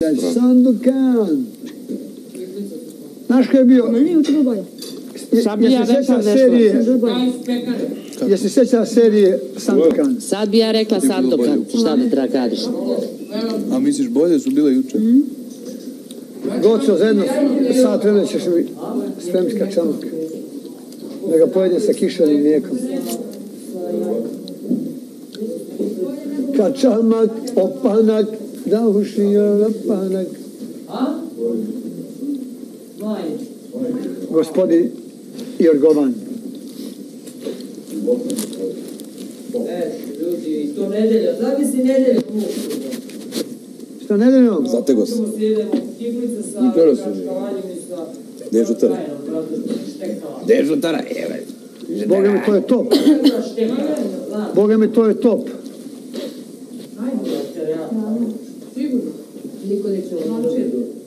Sandokan. Znaš ko je bio? Jesi sjeća serije Sandokan? Sad bi ja rekla Sandokan, šta bi treba kažeš? A misliš bolje su bile juče? Goco, za jedno sat vremena ćeš mi spremiti kačamak. Da ga pojedem sa kišanim mlijekom. Kačamak, opanak, da ušio opanak. Gospodin Jorgovan. Ljudi, to nedelja, zamisli nedelja. Što nedeljom? Zatego se. Nikolo se. Gdje je žutara? Gdje je žutara? Boga mi to je top. Boga mi to je top. Niko neće ovo.